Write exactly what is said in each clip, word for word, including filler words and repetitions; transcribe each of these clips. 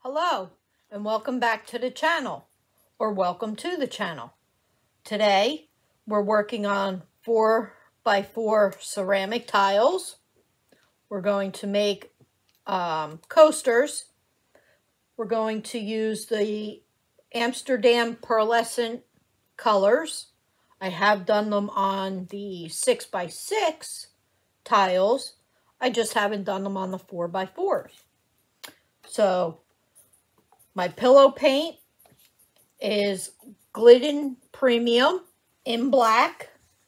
Hello, and welcome back to the channel, or welcome to the channel. Today, we're working on four by four ceramic tiles. We're going to make um, coasters. We're going to use the Amsterdam Pearlescent colors. I have done them on the six by six tiles. I just haven't done them on the four by fours. So, my pillow paint is Glidden Premium in black.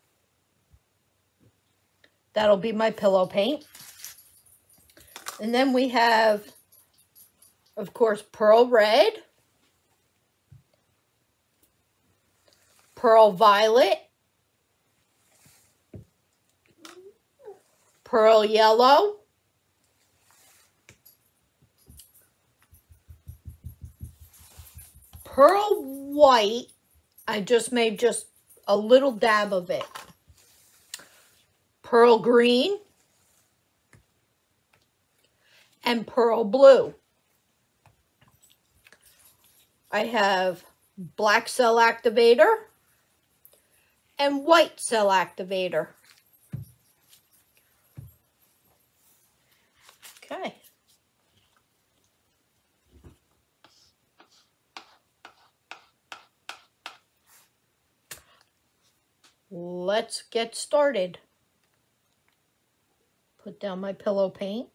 That'll be my pillow paint. And then we have, of course, Pearl Red, Pearl Violet, Pearl Yellow, Pearl White. I just made just a little dab of it. Pearl Green, and Pearl Blue. I have black cell activator and white cell activator. Okay. Let's get started. Put down my pillow paint.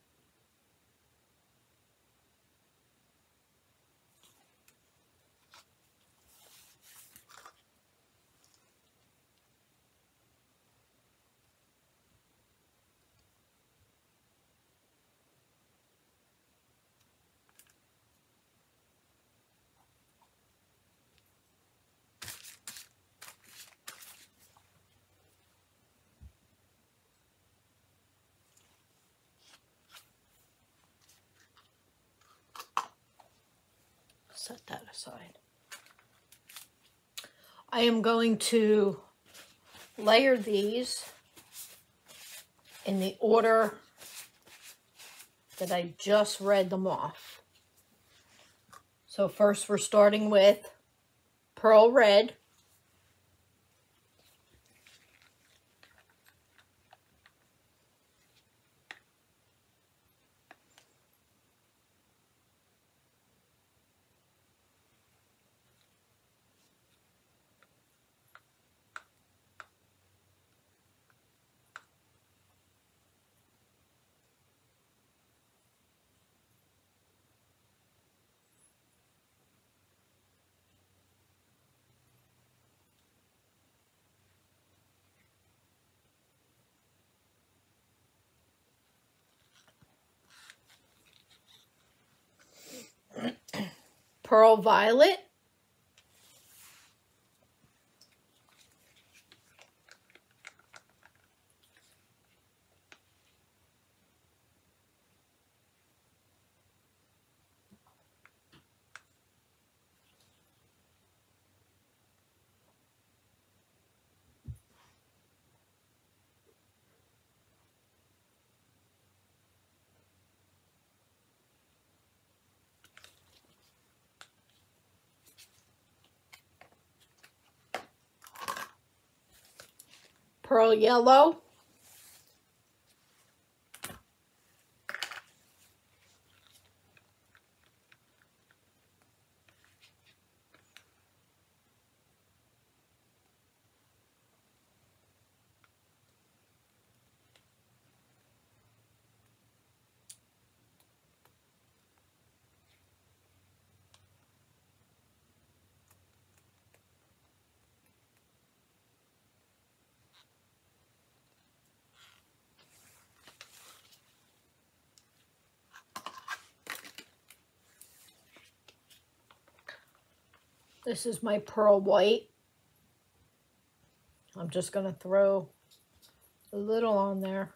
Set that aside. I am going to layer these in the order that I just read them off. So first we're starting with Pearl Red. Pearl Violet, Pearl Yellow, this is my Pearl White. I'm just going to throw a little on there.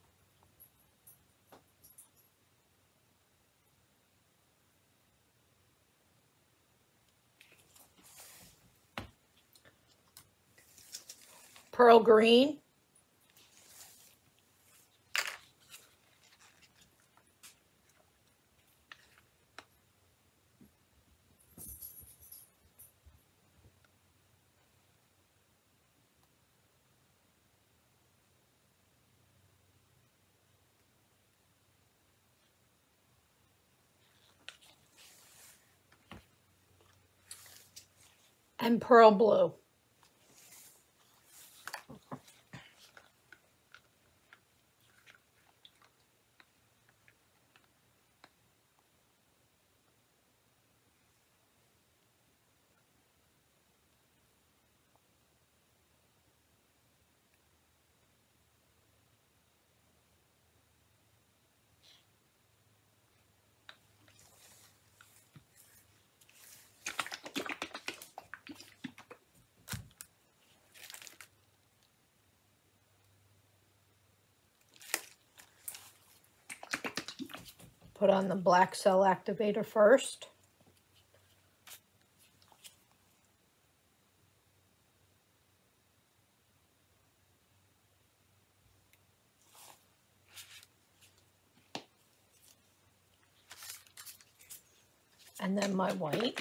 Pearl Green. and pearl blue. Put on the black cell activator first. And then my white.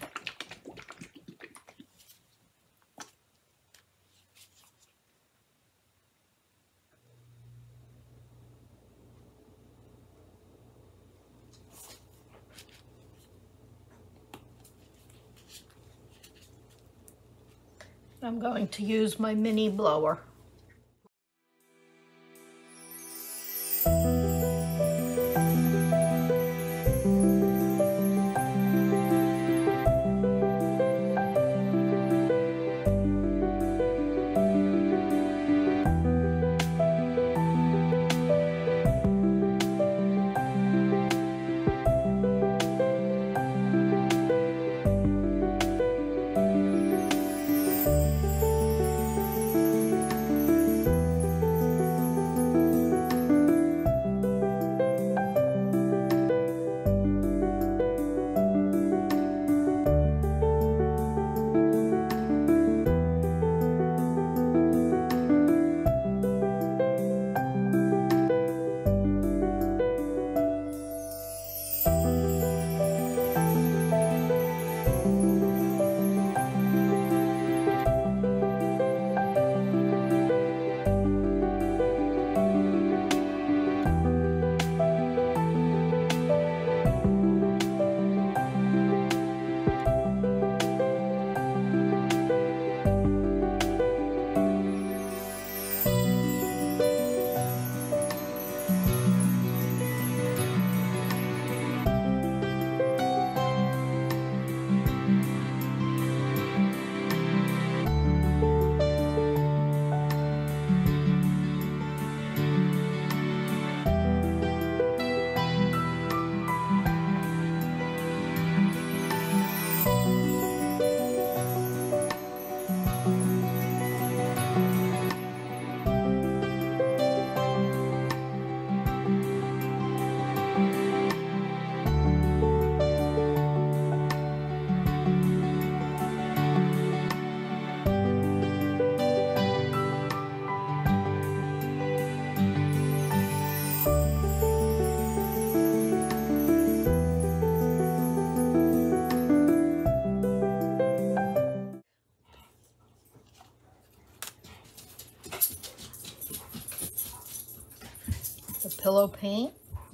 I'm going to use my mini blower. The pillow paint.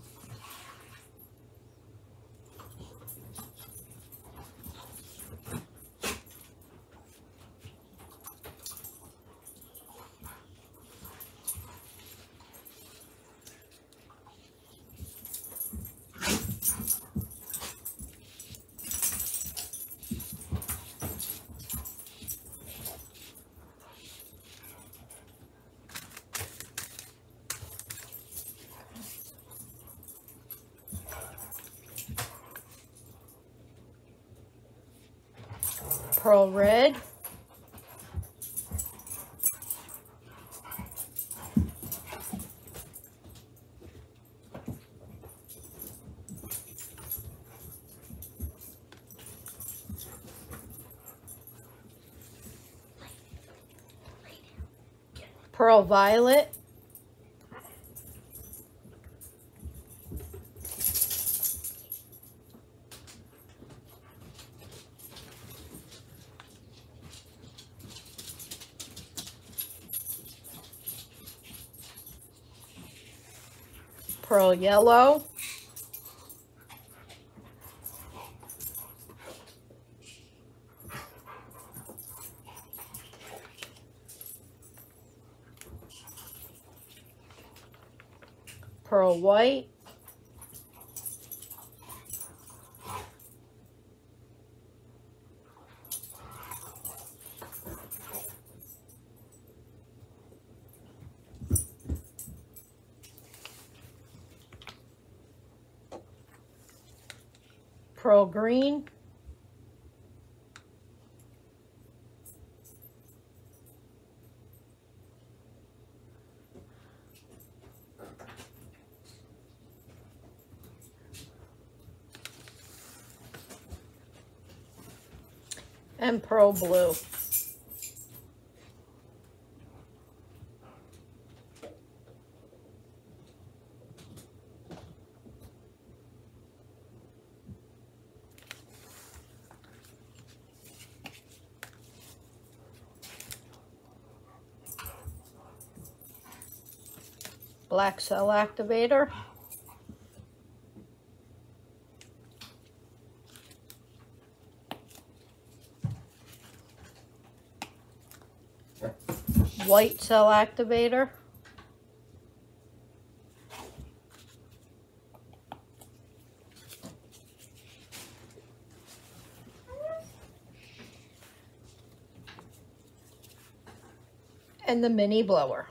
Pearl red. Pearl violet. Pearl yellow. pearl white, pearl green, and pearl blue. Black cell activator, white cell activator, and the mini blower.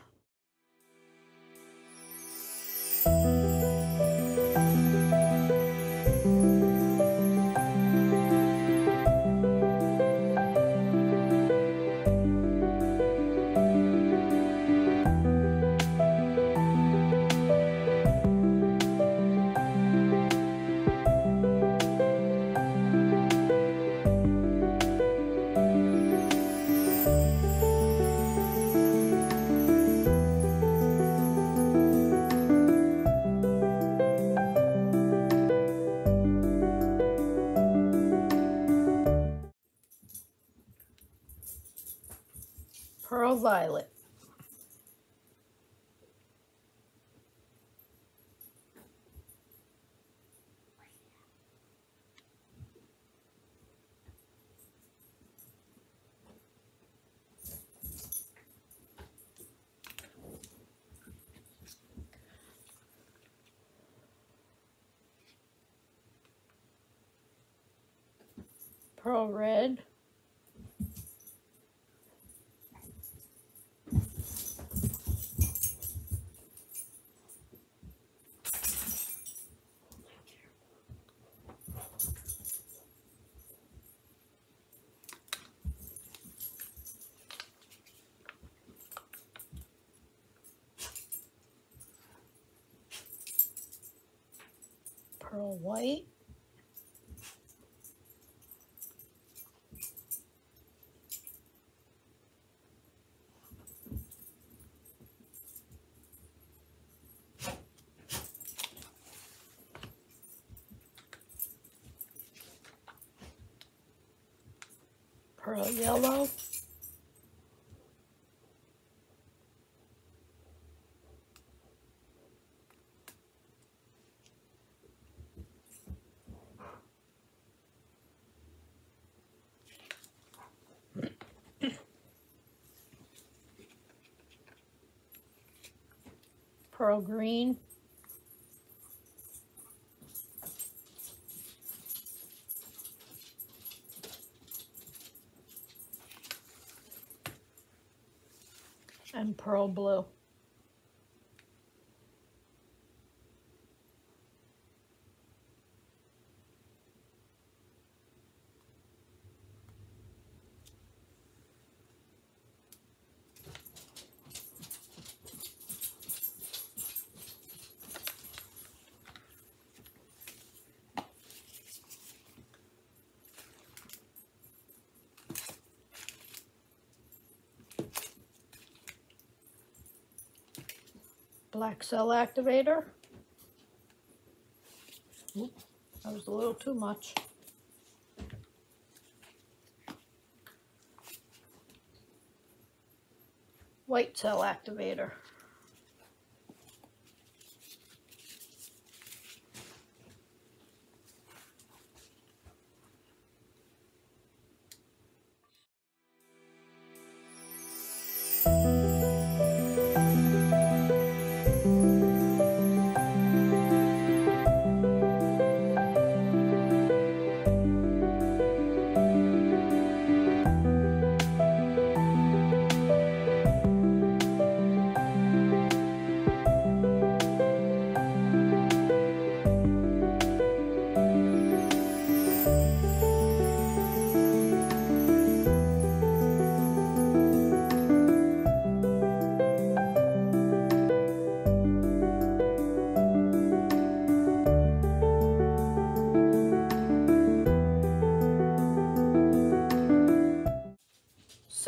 Pearl violet, pearl red, pearl white, pearl yellow, pearl green, and pearl blue. Black cell activator. Oop, that was a little too much. White cell activator.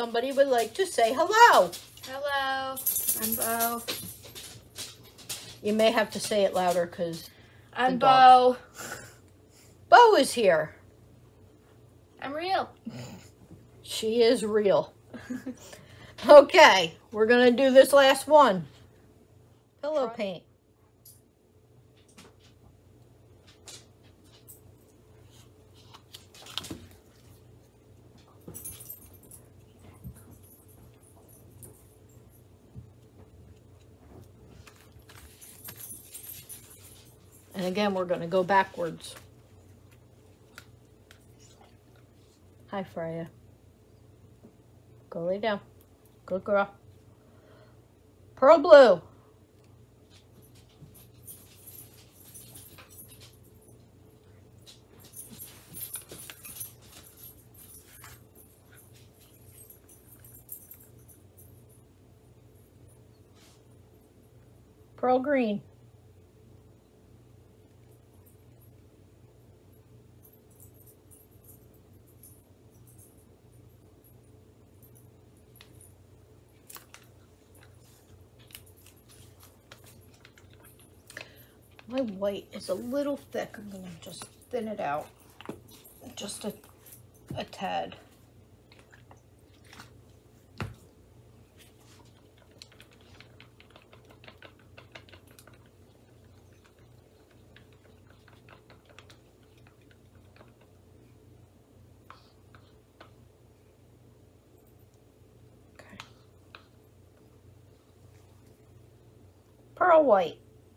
somebody would like to say hello. Hello, I'm Bo. You may have to say it louder because I'm Bo. Bo is here. I'm real. She is real. Okay, we're going to do this last one. Pillow paint. And again, we're going to go backwards. Hi, Freya. Go lay down. Good girl. Pearl blue. Pearl green. My white is a little thick. I'm going to just thin it out just a, a tad. Okay. Pearl white.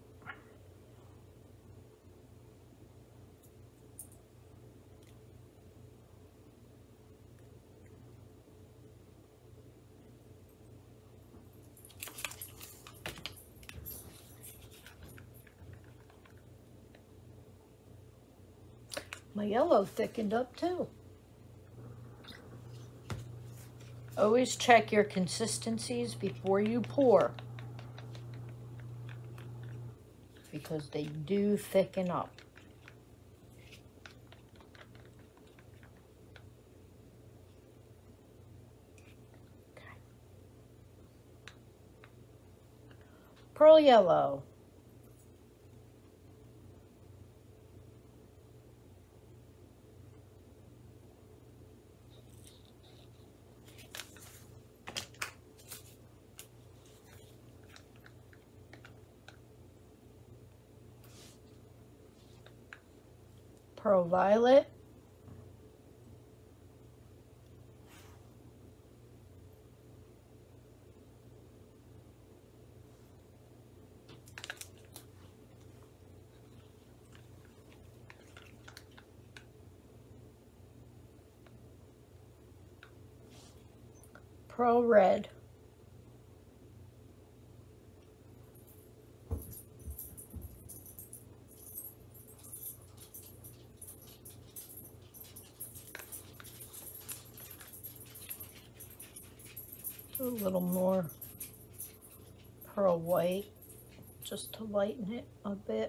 My yellow thickened up too. Always check your consistencies before you pour, because they do thicken up. Okay. Pearl yellow. Pearl violet. Pearl red. A little more pearl white just to lighten it a bit.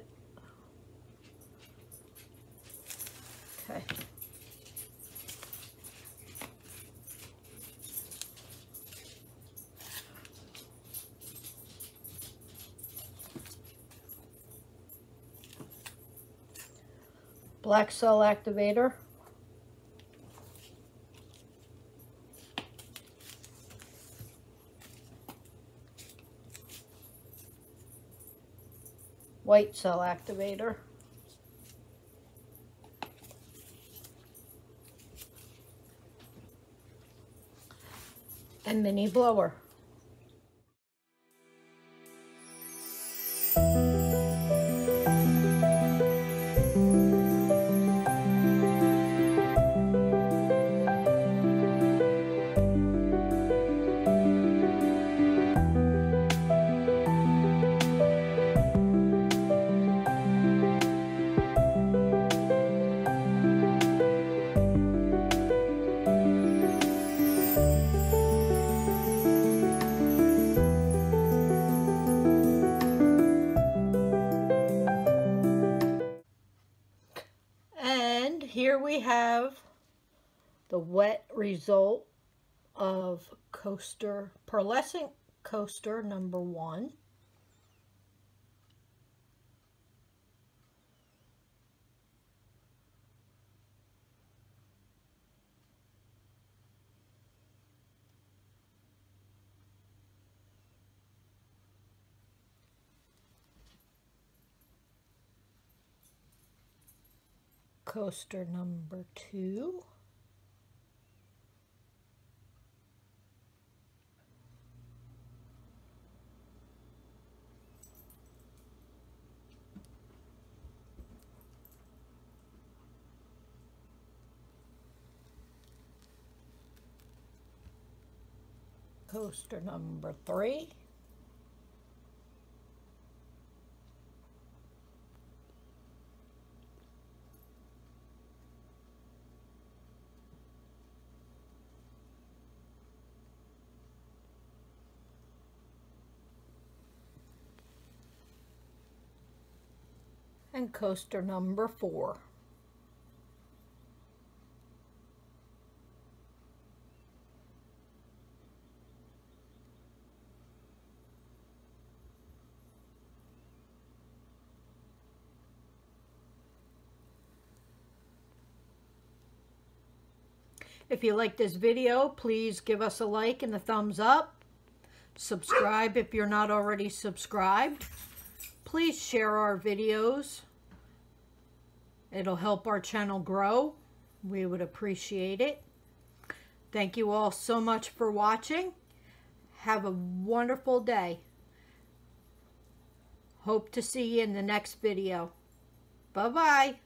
Okay. Black cell activator. White cell activator. And mini blower. Here we have the wet result of coaster, Pearlescent Coaster number one. Coaster number two. Coaster number three. And coaster number four. If you like this video, please give us a like and a thumbs up. Subscribe if you're not already subscribed. Please share our videos. It'll help our channel grow. We would appreciate it. Thank you all so much for watching. Have a wonderful day. Hope to see you in the next video. Bye-bye.